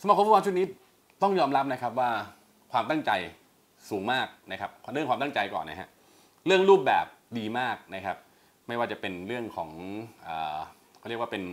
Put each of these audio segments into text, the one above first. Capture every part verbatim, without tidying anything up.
สมาคมฟุตบอลชุดนี้ต้องยอมรับนะครับว่าความตั้งใจสูงมากนะครับเรื่องความตั้งใจก่อนนะฮะเรื่องรูปแบบดีมากนะครับไม่ว่าจะเป็นเรื่องของเขาเรียกว่าเป็น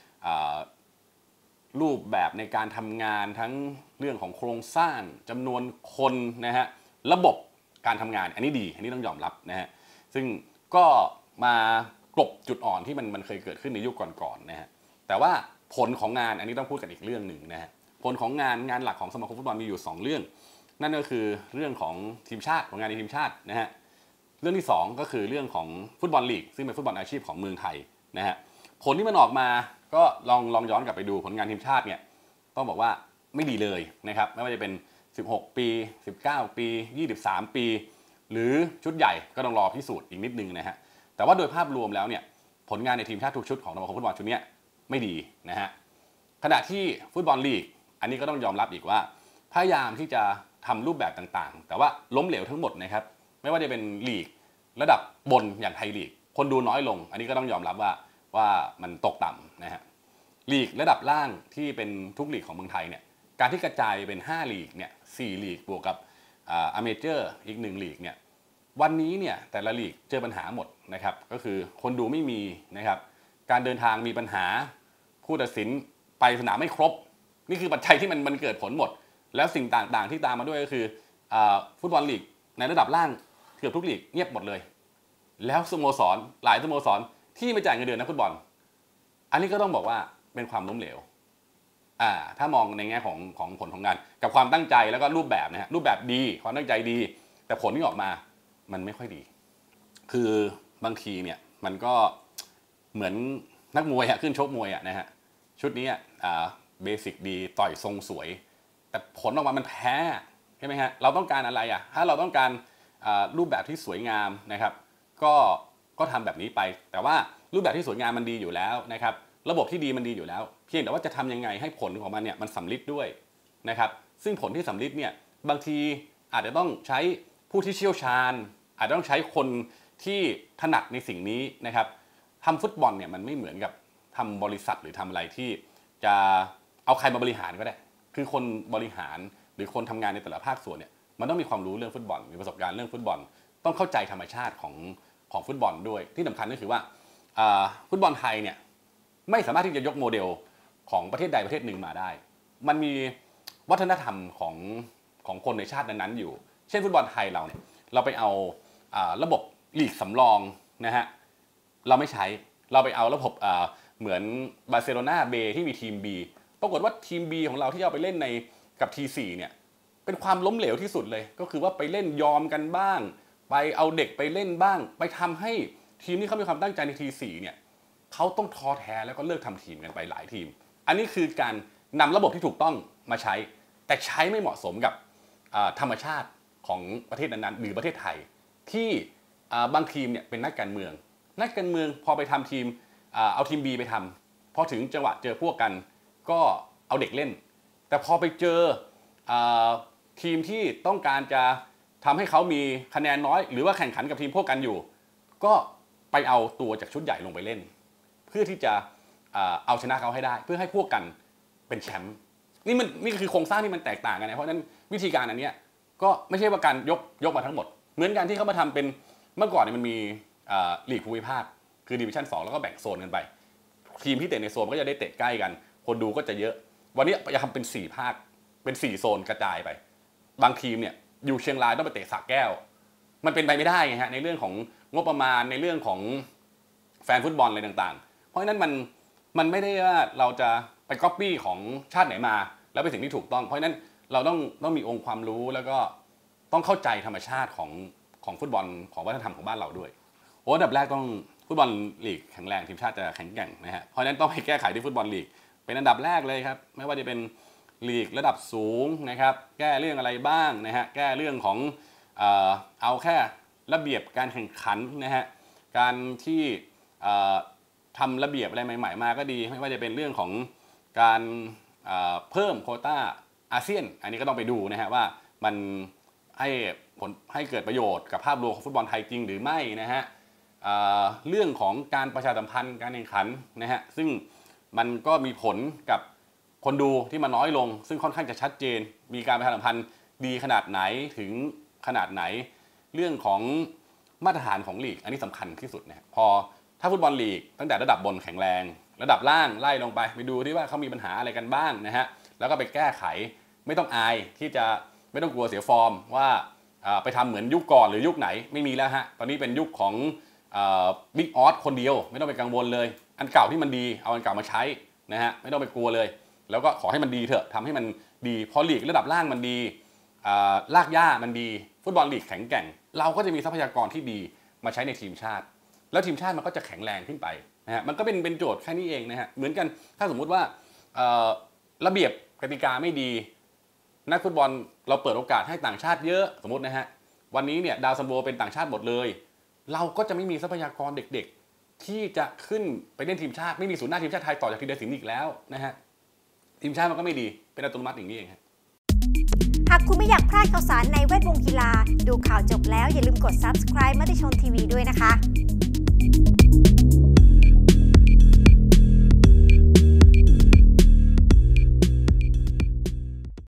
รูปแบบในการทำงานทั้งเรื่องของโครงสร้างจำนวนคนนะฮะระบบการทำงานอันนี้ดีอันนี้ต้องยอมรับนะฮะซึ่งก็มากลบจุดอ่อนที่มันมันเคยเกิดขึ้นในยุคก่อนๆนะฮะแต่ว่าผลของงานอันนี้ต้องพูดกันอีกเรื่องหนึ่งนะฮะผลของงานงานหลักของสมาคมฟุตบอลมีอยู่สองเรื่องนั่นก็คือเรื่องของทีมชาติของงานในทีมชาตินะฮะเรื่องที่สองก็คือเรื่องของฟุตบอลลีกซึ่งเป็นฟุตบอลอาชีพของเมืองไทยนะฮะผลที่มันออกมาก็ลองลองย้อนกลับไปดูผลงานทีมชาติเนี่ยต้องบอกว่าไม่ดีเลยนะครับไม่ว่าจะเป็นสิบหกปีสิบเก้าปียี่สิบสามปีหรือชุดใหญ่ก็ต้องรอพิสูจน์อีกนิดนึงนะฮะแต่ว่าโดยภาพรวมแล้วเนี่ยผลงานในทีมชาติทุกชุดของสมาคมฟุตบอลชุดนี้ไม่ดีนะฮะขณะที่ฟุตบอลลีกอันนี้ก็ต้องยอมรับอีกว่าพยายามที่จะทำรูปแบบต่างๆแต่ว่าล้มเหลวทั้งหมดนะครับไม่ว่าจะเป็นลีกระดับบนอย่างไทยลีกคนดูน้อยลงอันนี้ก็ต้องยอมรับว่าว่ามันตกต่ำนะฮะลีกระดับล่างที่เป็นทุกลีกของเมืองไทยเนี่ยการที่กระจายเป็นห้าลีกเนี่ยสี่ลีกบวกกับอเมเจอร์อีกหนึ่งลีกเนี่ยวันนี้เนี่ยแต่ละลีกเจอปัญหาหมดนะครับก็คือคนดูไม่มีนะครับการเดินทางมีปัญหาผู้ตัดสินไปสนามไม่ครบนี่คือปัจจัยที่มันมันเกิดผลหมดแล้วสิ่งต่างๆที่ตามมาด้วยก็คือฟุตบอลลีกในระดับล่างเกือบทุกลีกเงียบหมดเลยแล้วสโมสรหลายสโมสรที่ไม่จ่ายเงินเดือนนักฟุตบอลอันนี้ก็ต้องบอกว่าเป็นความล้มเหลวอ่าถ้ามองในแง่ของของผลของงานกับความตั้งใจแล้วก็รูปแบบนะฮะรูปแบบดีความตั้งใจดีแต่ผลที่ออกมามันไม่ค่อยดีคือบางทีเนี่ยมันก็เหมือนนักมวยอะขึ้นชกมวยอะนะฮะชุดนี้อ่าเบสิกดีต่อยทรงสวยแต่ผลออกมามันแพ้ใช่ไหมฮะเราต้องการอะไรอ่ะถ้าเราต้องการรูปแบบที่สวยงามนะครับก็ก็ทำแบบนี้ไปแต่ว่ารูปแบบที่สวยงามมันดีอยู่แล้วนะครับระบบที่ดีมันดีอยู่แล้วเพียงแต่ว่าจะทำยังไงให้ผลของมันเนี่ยมันสำลิดด้วยนะครับซึ่งผลที่สำลิดเนี่ยบางทีอาจจะต้องใช้ผู้ที่เชี่ยวชาญอาจจะต้องใช้คนที่ถนัดในสิ่งนี้นะครับทำฟุตบอลเนี่ยมันไม่เหมือนกับทำบริษัทหรือทำอะไรที่จะเอาใครมาบริหารก็ได้คือคนบริหารหรือคนทำงานในแต่ละภาคส่วนเนี่ยมันต้องมีความรู้เรื่องฟุตบอลมีประสบการณ์เรื่องฟุตบอลต้องเข้าใจธรรมชาติของของฟุตบอลด้วยที่สำคัญก็คือว่าฟุตบอลไทยเนี่ยไม่สามารถที่จะยกโมเดลของประเทศใดประเทศหนึ่งมาได้มันมีวัฒนธรรมของของคนในชาตินั้นๆอยู่เช่นฟุตบอลไทยเราเนี่ยเราไปเอาระบบลีกสำรองนะฮะเราไม่ใช้เราไปเอาระบบเหมือนบาร์เซโลนาเบที่มีทีม B ปรากฏว่าทีม B ของเราที่เอาไปเล่นในกับ ที สี่ เนี่ยเป็นความล้มเหลวที่สุดเลยก็คือว่าไปเล่นยอมกันบ้างไปเอาเด็กไปเล่นบ้างไปทำให้ทีมที่เขามีความตั้งใจใน ที สี่ เนี่ยเขาต้องท้อแท้แล้วก็เลิกทำทีมกันไปหลายทีมอันนี้คือการนำระบบที่ถูกต้องมาใช้แต่ใช้ไม่เหมาะสมกับธรรมชาติของประเทศนั้นๆหรือประเทศไทยที่บางทีมเนี่ยเป็นนักการเมืองนักการเมืองพอไปทำทีมเอาทีม B ไปทำพอถึงจังหวะเจอพวกกันก็เอาเด็กเล่นแต่พอไปเจอทีมที่ต้องการจะทำให้เขามีคะแนนน้อยหรือว่าแข่งขันกับทีมพวกกันอยู่ก็ไปเอาตัวจากชุดใหญ่ลงไปเล่นเพื่อที่จะเอาชนะเขาให้ได้เพื่อให้พวกกันเป็นแชมป์นี่มันนี่คือโครงสร้างที่มันแตกต่างกันนะเพราะฉะนั้นวิธีการอันนี้ก็ไม่ใช่ว่าการยกยกมาทั้งหมดเหมือนกันที่เขามาทำเป็นเมื่อก่อนเนี่ยมันมีลีกภูมิภาคคือดิวิชั่นสองแล้วก็แบ่งโซนกันไปทีมที่เตะในโซนก็จะได้เตะใกล้กันคนดูก็จะเยอะวันนี้จะทำเป็นสี่ภาคเป็นสี่โซนกระจายไปบางทีมเนี่ยอยู่เชียงรายต้องไปเตะสระแก้วมันเป็นไปไม่ได้ไงฮะในเรื่องของงบประมาณในเรื่องของแฟนฟุตบอลอะไรต่างๆเพราะฉะนั้นมันมันไม่ได้ว่าเราจะไปก๊อปปี้ของชาติไหนมาแล้วเป็นสิ่งที่ถูกต้องเพราะฉะนั้นเราต้องต้องมีองค์ความรู้แล้วก็ต้องเข้าใจธรรมชาติของของฟุตบอลของวัฒนธรรมของบ้านเราด้วยโอ้อันดับแรกต้องฟุตบอลลีกแข็งแรงทีมชาติจะแข็งแกร่งนะฮะเพราะฉะนั้นต้องไปแก้ไขที่ฟุตบอลลีกเป็นอันดับแรกเลยครับไม่ว่าจะเป็นลีกระดับสูงนะครับแก้เรื่องอะไรบ้างนะฮะแก้เรื่องของเอ่อเอาแค่ระเบียบการแข่งขันนะฮะการที่เอ่อทำระเบียบอะไรใหม่ๆมาก็ดีไม่ว่าจะเป็นเรื่องของการเอ่อเพิ่มโควต้าอาเซียนอันนี้ก็ต้องไปดูนะฮะว่ามันให้ผลให้เกิดประโยชน์กับภาพรวมของฟุตบอลไทยจริงหรือไม่นะฮะเอ่อเรื่องของการประชาสัมพันธ์การแข่งขันนะฮะซึ่งมันก็มีผลกับคนดูที่มันน้อยลงซึ่งค่อนข้างจะชัดเจนมีการประชาสัมพันธ์ดีขนาดไหนถึงขนาดไหนเรื่องของมาตรฐานของลีกอันนี้สำคัญที่สุดนะพอถ้าฟุตบอลลีกตั้งแต่ระดับบนแข็งแรงระดับล่างไล่ลงไปไปดูที่ว่าเขามีปัญหาอะไรกันบ้างนะฮะแล้วก็ไปแก้ไขไม่ต้องอายที่จะไม่ต้องกลัวเสียฟอร์มว่าไปทำเหมือนยุคก่อนหรือยุคไหนไม่มีแล้วฮะตอนนี้เป็นยุคของบิ๊กออสคนเดียวไม่ต้องไปกังวลเลยอันเก่าที่มันดีเอาอันเก่ามาใช้นะฮะไม่ต้องไปกลัวเลยแล้วก็ขอให้มันดีเถอะทำให้มันดีพอลีกระดับล่างมันดีลากหญ้ามันดีฟุตบอลลีกแข็งแกร่งเราก็จะมีทรัพยากรที่ดีมาใช้ในทีมชาติแล้วทีมชาติมันก็จะแข็งแรงขึ้นไปนะฮะมันก็เป็นเป็นโจทย์แค่นี้เองนะฮะเหมือนกันถ้าสมมุติว่าระเบียบกติกาไม่ดีนักฟุตบอลเราเปิดโอกาสให้ต่างชาติเยอะสมมตินะฮะวันนี้เนี่ยดาวซันโวเป็นต่างชาติหมดเลยเราก็จะไม่มีทรัพยากรเด็กๆที่จะขึ้นไปเล่นทีมชาติไม่มีศูนย์หน้าทีมชาติไทยต่อจากธีรศิลป์อีกแล้วนะฮะทีมชาติมันก็ไม่ดีเป็นอัตโนมัติอย่างนี้เองครับหากคุณไม่อยากพลาดข่าวสารในแวดวงกีฬาดูข่าวจบแล้วอย่าลืมกด ซับสไครบ์ มติชนทีวีด้วยนะคะ